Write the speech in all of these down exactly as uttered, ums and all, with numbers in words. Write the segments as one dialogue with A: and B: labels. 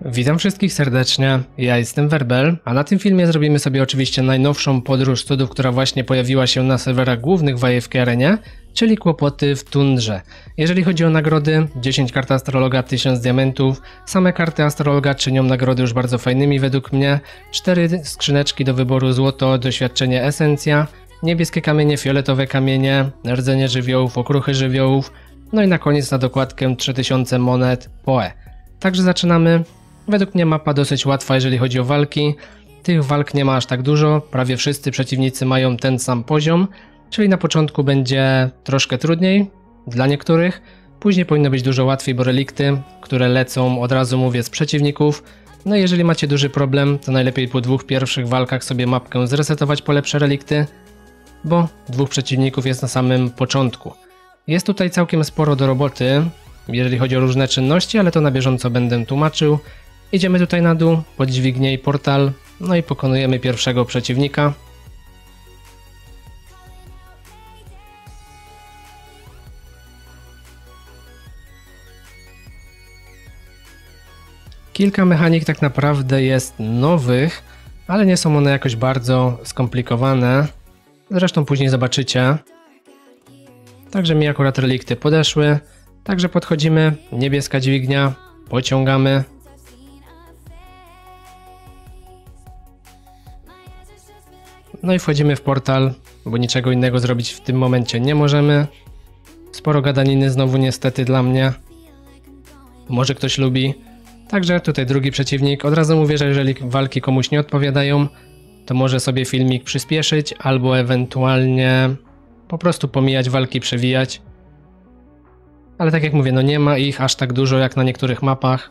A: Witam wszystkich serdecznie, ja jestem Werbel, a na tym filmie zrobimy sobie oczywiście najnowszą podróż cudów, która właśnie pojawiła się na serwerach głównych w A F K Arenie, czyli kłopoty w tundrze. Jeżeli chodzi o nagrody, dziesięć kart astrologa, tysiąc diamentów, same karty astrologa czynią nagrody już bardzo fajnymi według mnie, cztery skrzyneczki do wyboru: złoto, doświadczenie, esencja, niebieskie kamienie, fioletowe kamienie, rdzenie żywiołów, okruchy żywiołów, no i na koniec na dokładkę trzy tysiące monet P O E. Także zaczynamy. Według mnie mapa dosyć łatwa, jeżeli chodzi o walki. Tych walk nie ma aż tak dużo, prawie wszyscy przeciwnicy mają ten sam poziom, czyli na początku będzie troszkę trudniej dla niektórych, później powinno być dużo łatwiej, bo relikty, które lecą, od razu mówię, z przeciwników. No i jeżeli macie duży problem, to najlepiej po dwóch pierwszych walkach sobie mapkę zresetować po lepsze relikty, bo dwóch przeciwników jest na samym początku. Jest tutaj całkiem sporo do roboty, jeżeli chodzi o różne czynności, ale to na bieżąco będę tłumaczył. Idziemy tutaj na dół, pod dźwignię i portal, no i pokonujemy pierwszego przeciwnika. Kilka mechanik tak naprawdę jest nowych, ale nie są one jakoś bardzo skomplikowane. Zresztą później zobaczycie. Także mi akurat relikty podeszły. Także podchodzimy, niebieska dźwignia, pociągamy. No i wchodzimy w portal, bo niczego innego zrobić w tym momencie nie możemy. Sporo gadaniny znowu niestety dla mnie. Może ktoś lubi. Także tutaj drugi przeciwnik. Od razu mówię, że jeżeli walki komuś nie odpowiadają, to może sobie filmik przyspieszyć albo ewentualnie po prostu pomijać walki, przewijać. Ale tak jak mówię, no nie ma ich aż tak dużo jak na niektórych mapach.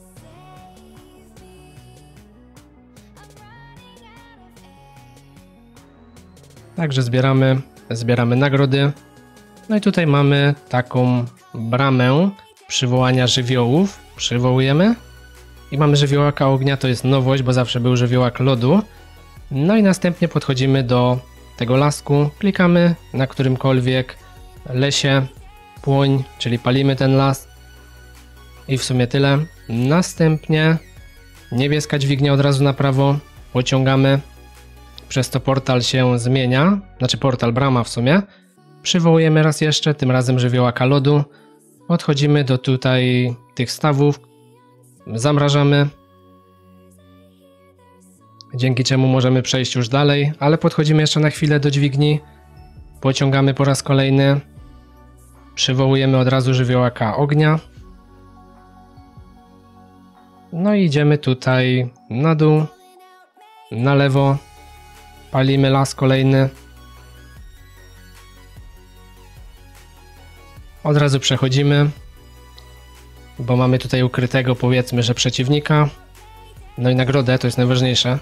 A: Także zbieramy, zbieramy nagrody. No i tutaj mamy taką bramę przywołania żywiołów. Przywołujemy. I mamy żywiołaka ognia, to jest nowość, bo zawsze był żywiołak lodu. No i następnie podchodzimy do tego lasku. Klikamy na którymkolwiek lesie. Płoń, czyli palimy ten las. I w sumie tyle. Następnie niebieska dźwignia od razu na prawo. Pociągamy. Przez to portal się zmienia, znaczy portal, brama w sumie. Przywołujemy raz jeszcze, tym razem żywiołaka lodu. Odchodzimy do tutaj tych stawów. Zamrażamy. Dzięki czemu możemy przejść już dalej, ale podchodzimy jeszcze na chwilę do dźwigni. Pociągamy po raz kolejny. Przywołujemy od razu żywiołaka ognia. No i idziemy tutaj na dół, na lewo. Palimy las kolejny. Od razu przechodzimy, bo mamy tutaj ukrytego, powiedzmy, że przeciwnika. No i nagrodę, to jest najważniejsze.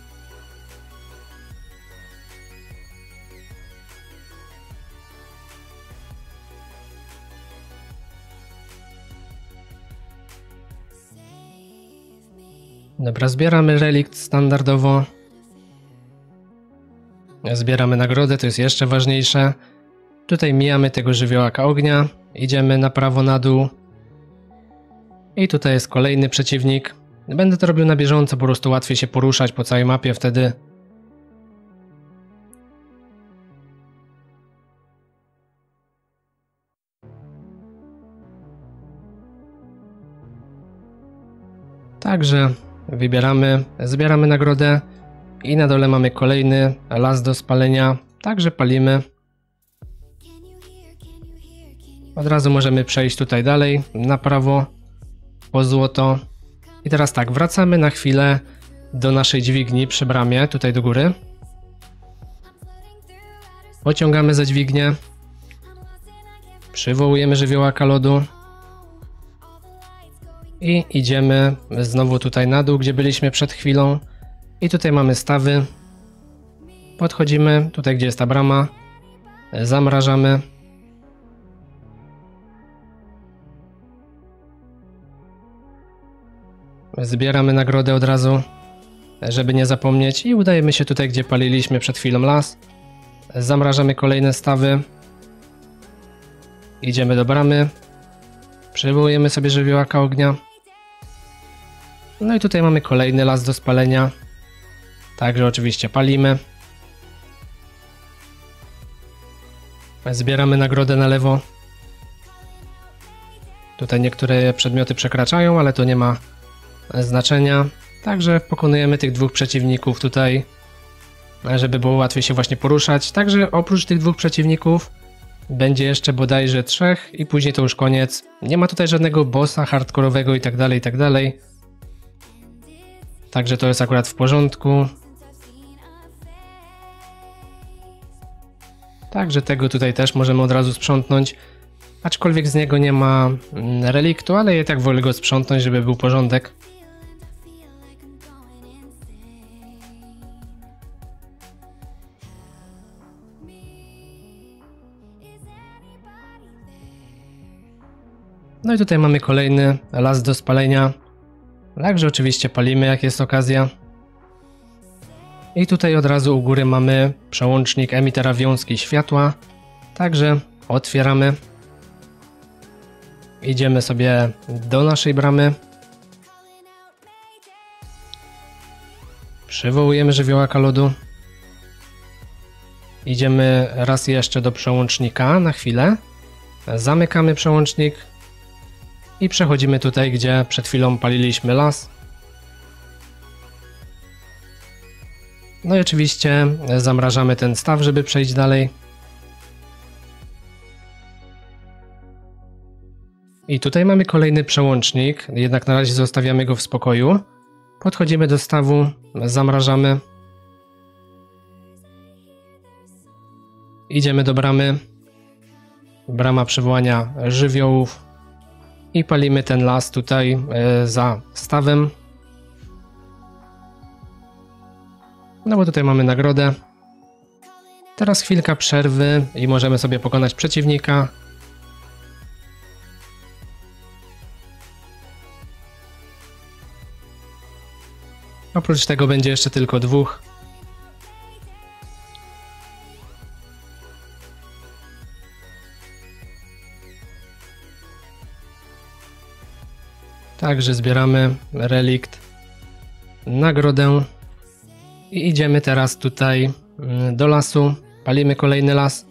A: Dobra, zbieramy relikt standardowo. Zbieramy nagrodę, to jest jeszcze ważniejsze. Tutaj mijamy tego żywiołaka ognia. Idziemy na prawo, na dół. I tutaj jest kolejny przeciwnik. Będę to robił na bieżąco, po prostu łatwiej się poruszać po całej mapie wtedy. Także wybieramy, zbieramy nagrodę. I na dole mamy kolejny las do spalenia, także palimy. Od razu możemy przejść tutaj dalej, na prawo, po złoto. I teraz tak, wracamy na chwilę do naszej dźwigni przy bramie, tutaj do góry. Pociągamy za dźwignię. Przywołujemy żywiołaka lodu. I idziemy znowu tutaj na dół, gdzie byliśmy przed chwilą. I tutaj mamy stawy. Podchodzimy tutaj, gdzie jest ta brama. Zamrażamy. Zbieramy nagrodę od razu, żeby nie zapomnieć. I udajemy się tutaj, gdzie paliliśmy przed chwilą las. Zamrażamy kolejne stawy. Idziemy do bramy. Przywołujemy sobie żywiołaka ognia. No i tutaj mamy kolejny las do spalenia. Także oczywiście palimy. Zbieramy nagrodę na lewo. Tutaj niektóre przedmioty przekraczają, ale to nie ma znaczenia. Także pokonujemy tych dwóch przeciwników tutaj, żeby było łatwiej się właśnie poruszać. Także oprócz tych dwóch przeciwników będzie jeszcze bodajże trzech i później to już koniec. Nie ma tutaj żadnego bossa hardkorowego i tak dalej, i tak dalej. Także to jest akurat w porządku. Także tego tutaj też możemy od razu sprzątnąć. Aczkolwiek z niego nie ma reliktu, ale ja tak wolę go sprzątnąć, żeby był porządek. No i tutaj mamy kolejny las do spalenia. Także oczywiście palimy, jak jest okazja. I tutaj od razu u góry mamy przełącznik emitera wiązki światła. Także otwieramy. Idziemy sobie do naszej bramy. Przywołujemy żywiołaka lodu. Idziemy raz jeszcze do przełącznika na chwilę. Zamykamy przełącznik. I przechodzimy tutaj, gdzie przed chwilą paliliśmy las. No i oczywiście zamrażamy ten staw, żeby przejść dalej. I tutaj mamy kolejny przełącznik, jednak na razie zostawiamy go w spokoju. Podchodzimy do stawu, zamrażamy. Idziemy do bramy. Brama przywołania żywiołów. I palimy ten las tutaj e, za stawem. No bo tutaj mamy nagrodę. Teraz chwilka przerwy i możemy sobie pokonać przeciwnika. Oprócz tego będzie jeszcze tylko dwóch. Także zbieramy relikt, nagrodę i idziemy teraz tutaj do lasu. Palimy kolejny las.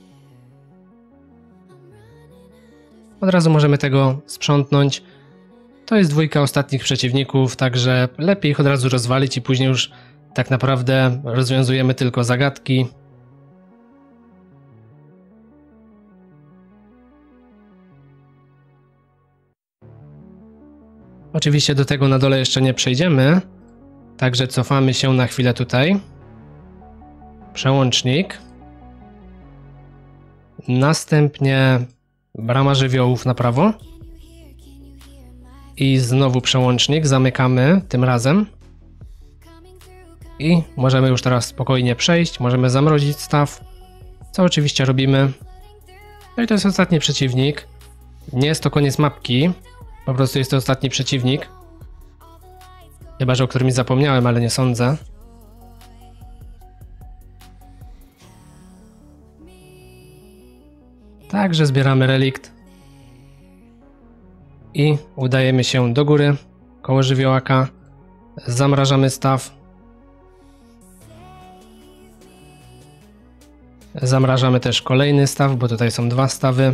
A: Od razu możemy tego sprzątnąć. To jest dwójka ostatnich przeciwników, także lepiej ich od razu rozwalić i później już tak naprawdę rozwiązujemy tylko zagadki. Oczywiście do tego na dole jeszcze nie przejdziemy, także cofamy się na chwilę tutaj. Przełącznik. Następnie brama żywiołów na prawo. I znowu przełącznik, zamykamy tym razem. I możemy już teraz spokojnie przejść, możemy zamrozić staw, co oczywiście robimy. No i to jest ostatni przeciwnik. Nie jest to koniec mapki, po prostu jest to ostatni przeciwnik. Chyba że o którymś zapomniałem, ale nie sądzę. Także zbieramy relikt. I udajemy się do góry, koło żywiołaka. Zamrażamy staw. Zamrażamy też kolejny staw, bo tutaj są dwa stawy.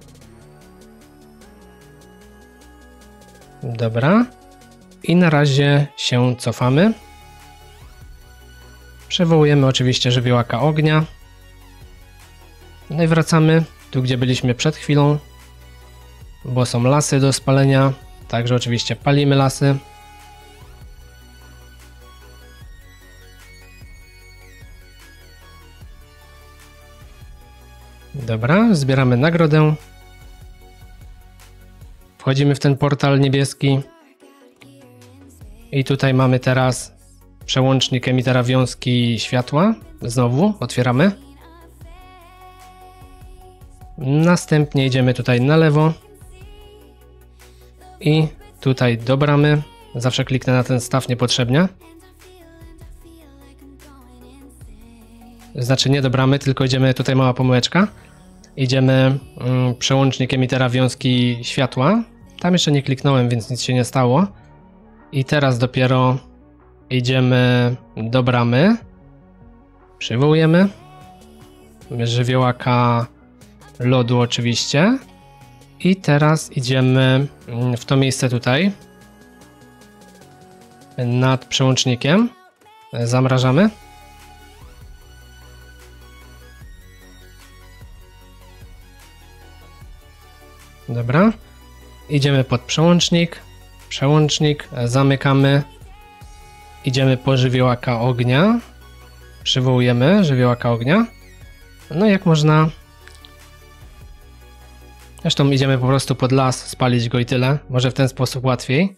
A: Dobra. I na razie się cofamy. Przywołujemy oczywiście żywiołaka ognia. No i wracamy tu, gdzie byliśmy przed chwilą, bo są lasy do spalenia, także oczywiście palimy lasy. Dobra, zbieramy nagrodę. Wchodzimy w ten portal niebieski. I tutaj mamy teraz przełącznik emitera wiązki światła. Znowu otwieramy. Następnie idziemy tutaj na lewo. I tutaj do bramy. Zawsze kliknę na ten staw niepotrzebnie. Znaczy nie do bramy, tylko idziemy, tutaj mała pomyłeczka. Idziemy mm, przełącznik emitera wiązki światła. Tam jeszcze nie kliknąłem, więc nic się nie stało. I teraz dopiero idziemy do bramy. Przywołujemy żywiołaka lodu oczywiście. I teraz idziemy w to miejsce tutaj. Nad przełącznikiem. Zamrażamy. Dobra. Idziemy pod przełącznik. Przełącznik. Zamykamy. Idziemy po żywiołaka ognia. Przywołujemy żywiołaka ognia. No jak można... Zresztą idziemy po prostu pod las, spalić go i tyle. Może w ten sposób łatwiej.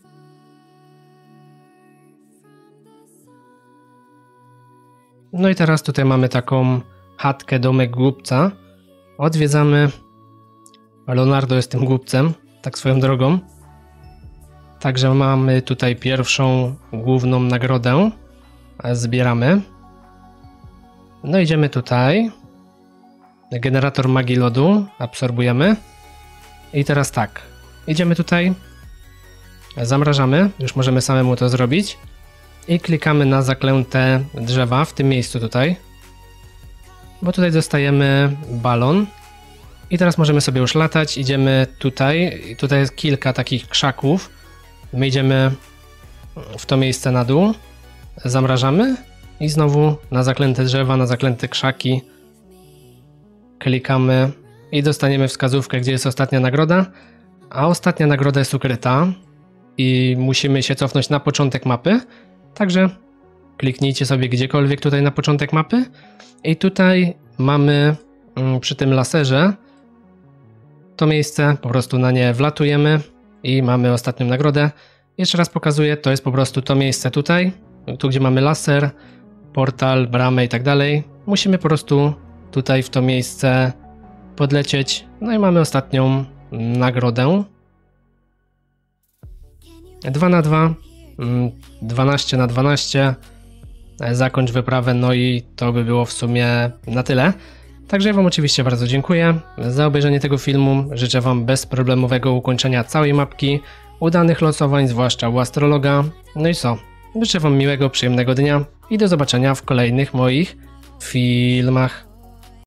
A: No i teraz tutaj mamy taką chatkę, domek głupca. Odwiedzamy. Leonardo jest tym głupcem, tak swoją drogą. Także mamy tutaj pierwszą główną nagrodę. Zbieramy. No idziemy tutaj. Generator magii lodu. Absorbujemy. I teraz tak. Idziemy tutaj. Zamrażamy. Już możemy samemu to zrobić. I klikamy na zaklęte drzewa w tym miejscu tutaj. Bo tutaj dostajemy balon. I teraz możemy sobie już latać. Idziemy tutaj. Tutaj jest kilka takich krzaków. My idziemy w to miejsce na dół. Zamrażamy. I znowu na zaklęte drzewa, na zaklęte krzaki. Klikamy. I dostaniemy wskazówkę, gdzie jest ostatnia nagroda. A ostatnia nagroda jest ukryta. I musimy się cofnąć na początek mapy. Także kliknijcie sobie gdziekolwiek tutaj na początek mapy. I tutaj mamy przy tym laserze to miejsce, po prostu na nie wlatujemy i mamy ostatnią nagrodę. Jeszcze raz pokazuję, to jest po prostu to miejsce tutaj, tu gdzie mamy laser, portal, bramę i tak dalej. Musimy po prostu tutaj w to miejsce podlecieć, no i mamy ostatnią nagrodę. dwa na dwa, dwanaście na dwanaście, zakończ wyprawę, no i to by było w sumie na tyle. Także ja Wam oczywiście bardzo dziękuję za obejrzenie tego filmu, życzę Wam bezproblemowego ukończenia całej mapki, udanych losowań, zwłaszcza u astrologa, no i co, życzę Wam miłego, przyjemnego dnia i do zobaczenia w kolejnych moich filmach.